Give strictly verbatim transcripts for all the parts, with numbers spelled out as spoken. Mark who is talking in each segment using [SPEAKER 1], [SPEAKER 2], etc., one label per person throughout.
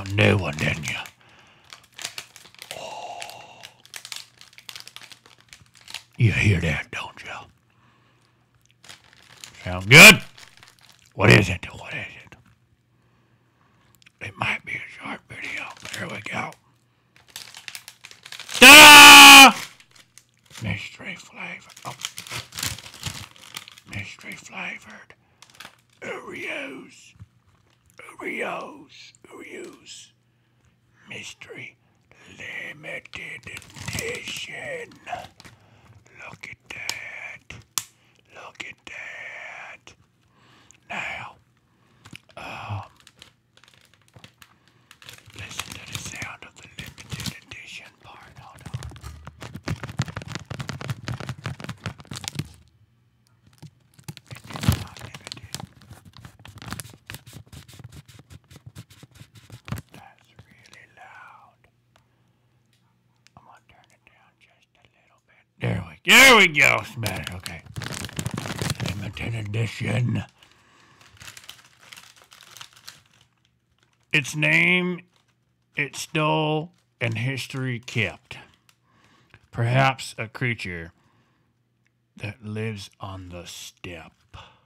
[SPEAKER 1] Mountain Dew one, didn't you? You hear that, don't you? Sound good? What is it? What is it? It might be a short video. There we go. Ta-da! Mystery flavor. Oh. Mystery flavored. Oreos. Oreos. Oreos. Mystery limited edition. Look at that. Look at that. Now, um, listen to the sound of the limited edition part. Hold on. It's not limited. That's really loud. I'm gonna turn it down just a little bit. There we go. There we go. It's better. Okay. Limited edition. Its name, it stole, and history kept. Perhaps a creature that lives on the steppe.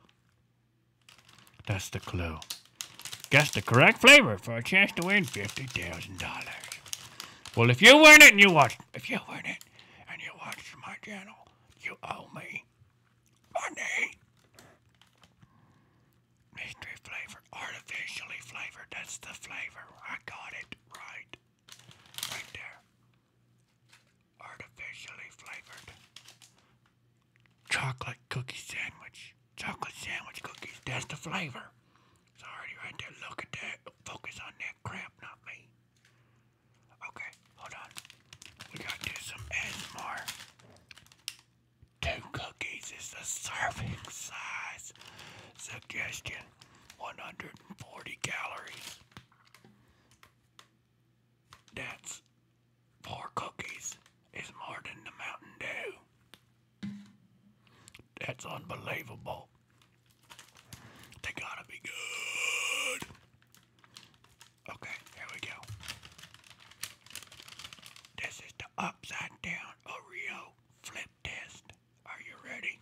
[SPEAKER 1] That's the clue. Guess the correct flavor for a chance to win fifty thousand dollars. Well, if you win it and you watch, if you win it and you watch my channel, you owe me money. Mystery flavor, artificially flavored. That's the flavor. I got it right. Right there. Artificially flavored. Chocolate cookie sandwich. Chocolate sandwich cookies. That's the flavor. It's already right there. Look at that. Focus on that crap, not me. Okay, hold on. We gotta do some A S M R. Two cookies is the serving size. Suggestion, one hundred forty calories. That's four cookies is more than the Mountain Dew. That's unbelievable. They gotta be good. Okay, here we go. This is the upside down Oreo flip test. Are you ready?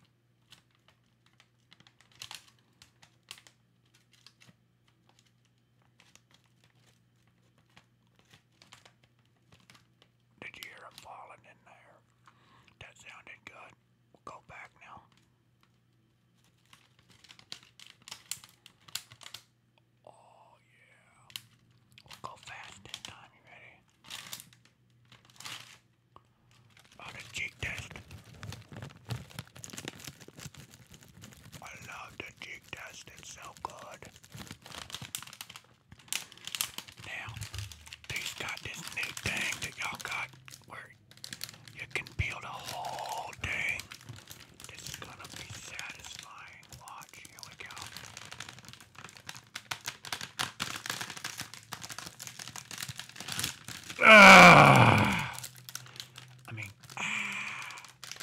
[SPEAKER 1] Did you hear them falling in there? That sounded good. We'll go back now. Oh, yeah. We'll go fast this time. You ready? Oh, the cheek test. I love the cheek test. It's so good. Now, these got this new thing that y'all got where you can peel the whole thing. This is gonna be satisfying. Watch, here we go. Ah! I mean, ah.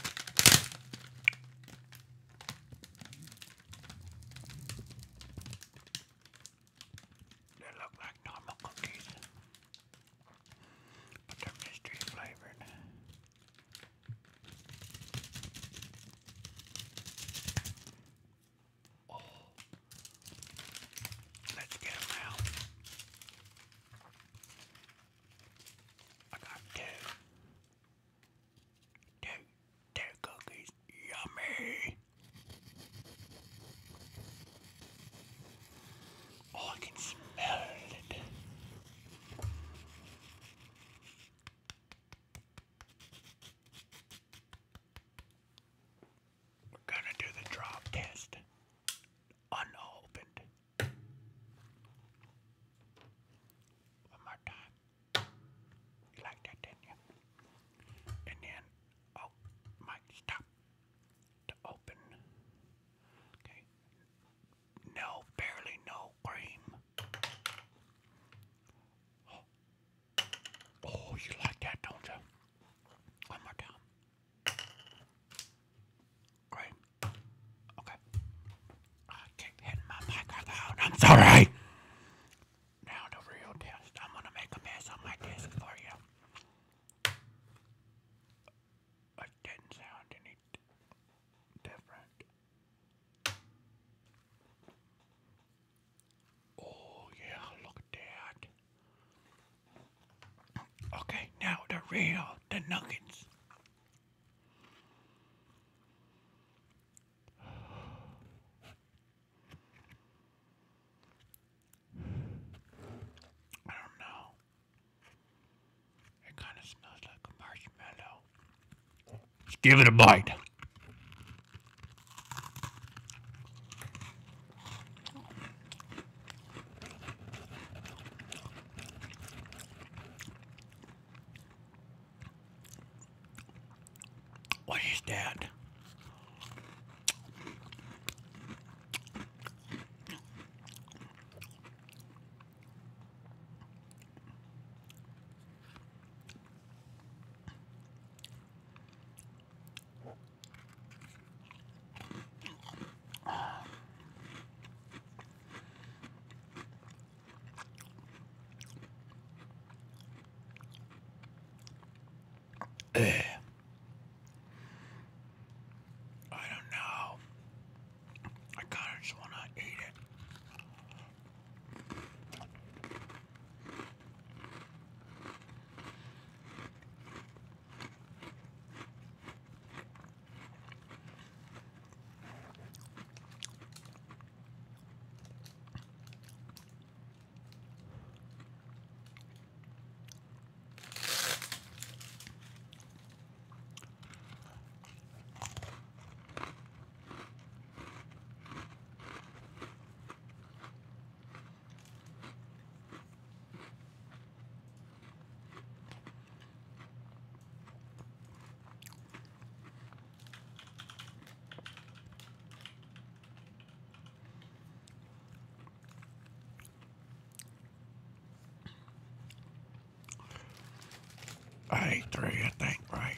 [SPEAKER 1] They look like normal cookies, but they're mystery flavored. Oh, let's get them out. I got two. Two, two cookies. Yummy. Oh, I can smell it. We're gonna do the drop test. Unopened. One more time. You like that, didn't you? And then, oh, Mike, stop. To open. Okay. No, barely no cream. real, the nuggets. I don't know. It kind of smells like a marshmallow. Let's give it a bite. What is that? Ugh. I don't know. I kind of just want to eat it. I ate three, I think, right?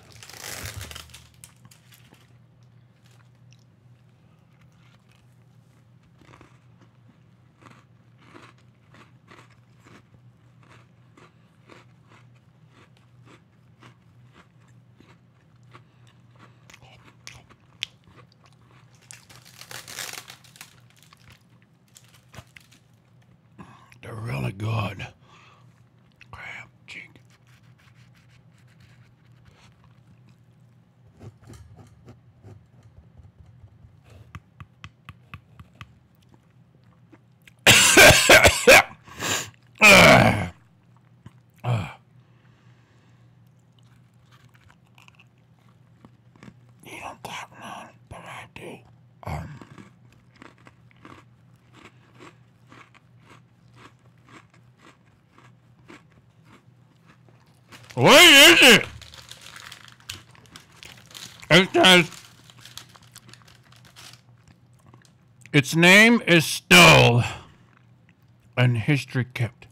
[SPEAKER 1] They're really good. Crab cheek. uh, uh. You don't got none, but I do. Um. What is it? It says its name is Stoll and history kept.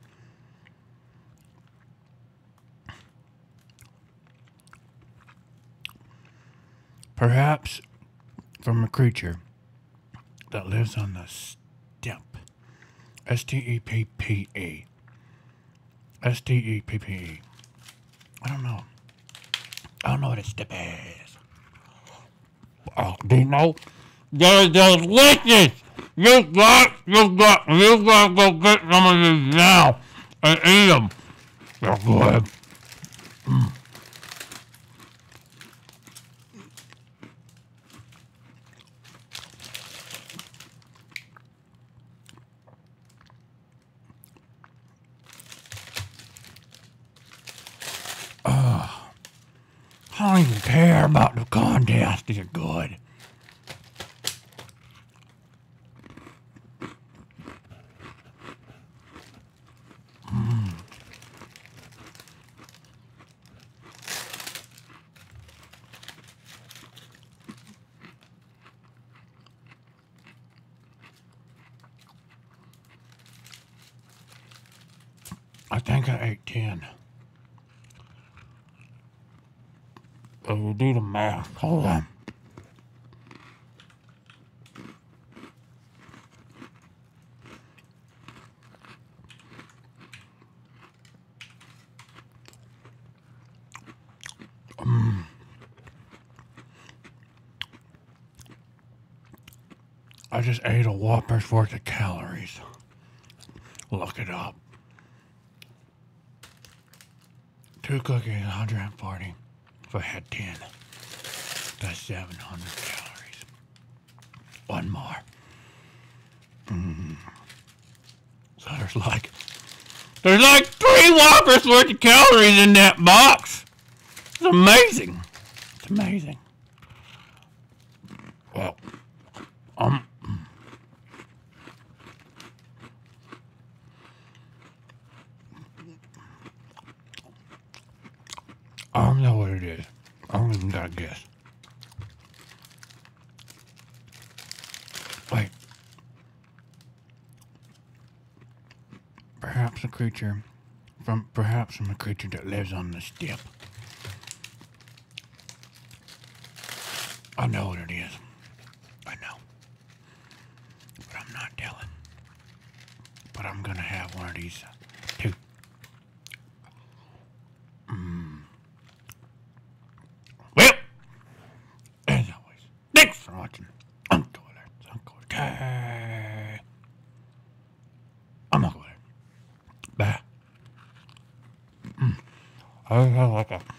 [SPEAKER 1] Perhaps from a creature that lives on the steppe. S T E P P E. S T E P P E. I don't know. I don't know what a steppe is. Oh, do you know? They're delicious! You got, you got, you gotta go get some of these now and eat them. They're good. Mm. Uh, I don't even care about the contest. These are good. Mm. I think I ate ten. So we'll do the math. Hold on. Mm. I just ate a Whopper's worth of calories. Look it up. Two cookies, one hundred forty. If I had ten, that's seven hundred calories. One more. Mm. So there's like, there's like three Whoppers worth of calories in that box. It's amazing. It's amazing. Well, um, I don't know what it is. I don't even gotta guess. Wait. Perhaps a creature from perhaps from a creature that lives on the steppe. I know what it is. I know. But I'm not telling. But I'm gonna have one of these uh, two. Mm. Well, as always, thanks for watching. Uncle Alerts, Uncle Alerts. I'm Uncle Alert. Bye. Mm. I have like a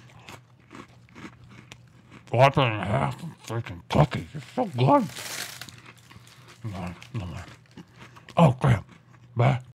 [SPEAKER 1] Whopper and a half of freaking cookies. It's so good. No more. No more. Oh, crap. Bye.